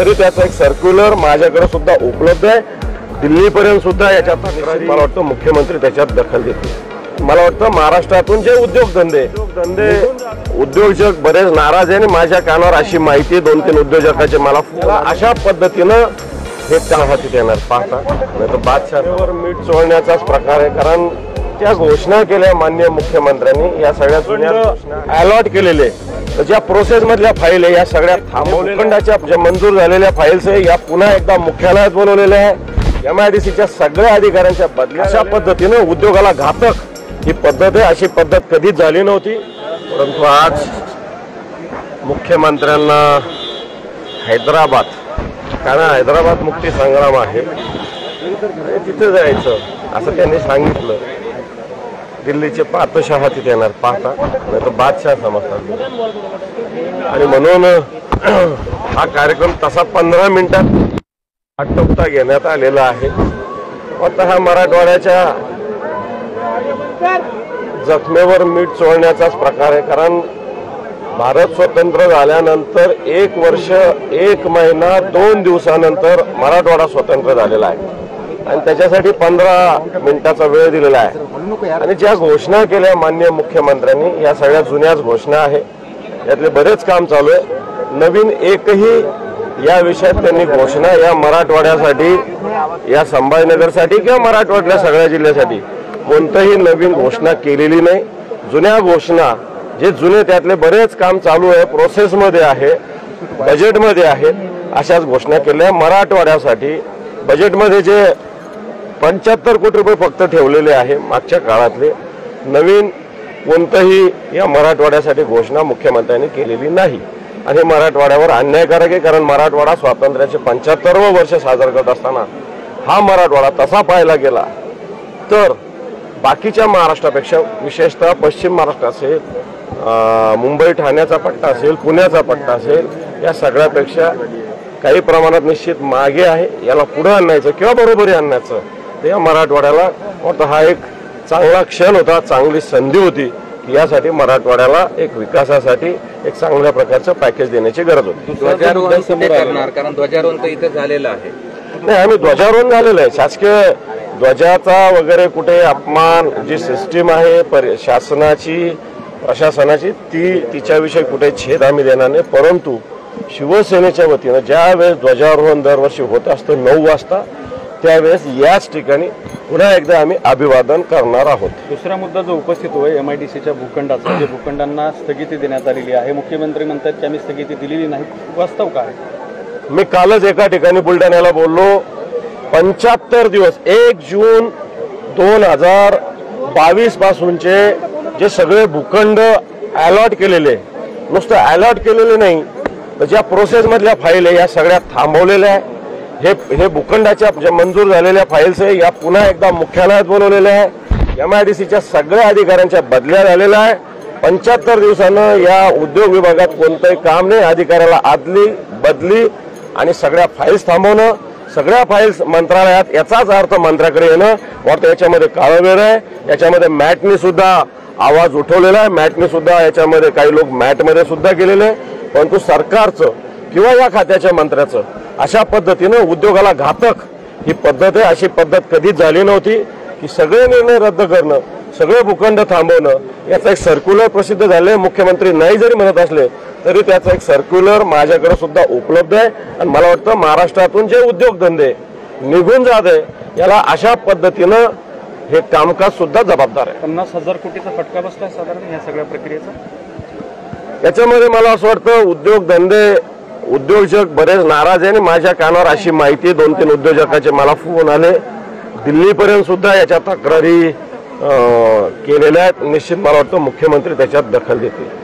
तरी त्याचा एक सर्क्युलर माझ्याकडे सुद्धा उपलब्ध आहे। दिल्लीपर्यंत सुद्धा याच्यात मला वाटतं मुख्यमंत्री त्याच्यात दखल घेतील। मला वाटतं महाराष्ट्रातून जे उद्योगधंदे उद्योजक बरेच नाराज आहे आणि माझ्या कानावर अशी माहिती 2-3 उद्योजकाचे मला अशा पद्धतीनं हे काम हाती येणार पाहता, नाही तर बादशाहवर मीठ चोळण्याचाच प्रकार आहे। कारण त्या घोषणा केल्या माननीय मुख्यमंत्र्यांनी, या सगळ्या जुन्या अलॉट केलेले तर ज्या प्रोसेस मधल्या फाईल आहे या सगळ्या थांबवलेल्या, भूखंडाच्या ज्या मंजूर झालेल्या फाईल्स आहे या पुन्हा एकदा मुख्यालयात बोलवलेल्या आहे। MIDCच्या सगळ्या अधिकाऱ्यांच्या बदल्या अशा पद्धतीनं उद्योगाला घातक ही पद्धत आहे। अशी पद्धत कधीच झाली नव्हती, परंतु आज मुख्यमंत्र्यांना हैदराबाद, कारण हैदराबाद मुक्ती संग्राम आहे, तिथे जायचं असं त्यांनी सांगितलं। दिल्लीचे पातशाह तिथे येणार पाहता, नाही तर बादशाह समजतात आणि म्हणून हा कार्यक्रम तसा 15 मिनिटात आटोपता घेण्यात आलेला आहे। आता हा मराठवाड्याच्या जखमेवर मीठ चोळण्याचाच प्रकार आहे। कारण भारत स्वतंत्र झाल्यानंतर 1 वर्ष 1 महिना 2 दिवसानंतर मराठवाडा स्वतंत्र झालेला आहे आणि त्याच्यासाठी 15 मिनिटाचा वेळ दिलेला आहे। आणि ज्या घोषणा केल्या माननीय मुख्यमंत्र्यांनी या सगळ्या जुन्याच घोषणा आहे, यातले बरेच काम चालू आहे। नवीन एकही या विषयात त्यांनी घोषणा या मराठवाड्यासाठी, या संभाजीनगरसाठी किंवा मराठवाड्यातल्या सगळ्या जिल्ह्यासाठी कोणतीही नवीन घोषणा केलेली नाही। जुन्या घोषणा जे जुने त्यातले बरेच काम चालू आहे, प्रोसेसमध्ये आहे, बजेटमध्ये आहे, अशाच घोषणा केल्या। मराठवाड्यासाठी बजेटमध्ये जे 75 कोटी रुपये फक्त ठेवलेले आहे मागच्या काळातले, नवीन कोणतंही या मराठवाड्यासाठी घोषणा मुख्यमंत्र्यांनी केलेली नाही आणि हे मराठवाड्यावर अन्यायकारक आहे। कारण मराठवाडा स्वातंत्र्याचे 75वं वर्ष साजरं करत असताना हा मराठवाडा तसा पाहायला गेला तर बाकीच्या महाराष्ट्रापेक्षा, विशेषतः पश्चिम महाराष्ट्र असेल, मुंबई ठाण्याचा पट्टा असेल, पुण्याचा पट्टा असेल, या सगळ्यापेक्षा काही प्रमाणात निश्चित मागे आहे। याला पुढे आणायचं किंवा बरोबरी आणायचं तर या मराठवाड्याला हा एक चांगला क्षण होता, चांगली संधी होती की यासाठी मराठवाड्याला एक विकासासाठी एक चांगल्या प्रकारचं पॅकेज देण्याची गरज होती। कारण ध्वजारोहण तर इथे झालेलं आहे। नाही, आम्ही ध्वजारोहण झालेलं आहे। शासकीय ध्वजाचा वगैरे कुठे अपमान, जी सिस्टीम आहे शासनाची प्रशासनाची तिच्याविषयी कुठे छेद आम्ही देणार नाही। परंतु शिवसेनेच्या वतीनं ज्या वेळेस ध्वजारोहण दरवर्षी होत असतं 9 वाजता, त्यावेळेस याच ठिकाणी पुन्हा एकदा आम्ही अभिवादन करणार आहोत। दुसरा मुद्दा जो उपस्थित होय MIDCच्या भूखंडाचा, जे भूखंडांना स्थगिती देण्यात आलेली आहे, मुख्यमंत्री म्हणतात की आम्ही स्थगिती दिलेली नाही, वास्तव काय? मी कालच एका ठिकाणी बुलढाण्याला बोललो, 75 दिवस 1 जून 2022 पासूनचे जे सगळे भूखंड अलॉट केलेले, नुसतं अलॉट केलेले नाही तर ज्या प्रोसेस मधल्या फाईल आहे या सगळ्या थांबवलेल्या आहे। हे भूखंडाच्या ज्या मंजूर झालेल्या फाईल्स आहे या पुन्हा एकदा मुख्यालयात बोलवलेल्या आहे। MIDCच्या सगळ्या अधिकाऱ्यांच्या बदल्या झालेल्या आहे। 75 दिवसानं या उद्योग विभागात कोणतंही काम नाही, अधिकाऱ्याला आदली बदली आणि सगळ्या फाईल्स थांबवणं, सगळ्या फाईल्स मंत्रालयात, याचाच अर्थ मंत्र्याकडे येणं। वाटतं याच्यामध्ये काळवेर आहे, याच्यामध्ये मॅटने सुद्धा आवाज उठवलेला आहे, मॅटने सुद्धा याच्यामध्ये काही लोक मॅटमध्ये सुद्धा गेलेले आहे। परंतु सरकारचं किंवा या खात्याच्या मंत्र्याचं अशा पद्धतीनं उद्योगाला घातक ही पद्धत आहे। अशी पद्धत कधीच झाली नव्हती की सगळे निर्णय रद्द करणं, सगळे भूखंड थांबवणं, याचा एक सर्क्युलर प्रसिद्ध झाले। मुख्यमंत्री नाही जरी म्हणत असले तरी त्याचा एक सर्क्युलर माझ्याकडे सुद्धा उपलब्ध आहे आणि मला वाटतं महाराष्ट्रातून जे उद्योगधंदे निघून जात आहे याला अशा पद्धतीनं हे कामकाज सुद्धा जबाबदार आहे। 50,000 कोटीचा फटका बसलाय साधारण या सगळ्या प्रक्रियेचा। याच्यामध्ये मला असं वाटतं उद्योगधंदे, उद्योजक बरेच नाराज आहे आणि माझ्या कानावर अशी माहिती 2-3 उद्योजकाचे मला फोन आले, दिल्लीपर्यंत सुद्धा याच्या तक्रारी केलेल्या आहेत। निश्चित मला वाटतं मुख्यमंत्री त्याच्यात दखल घेतील।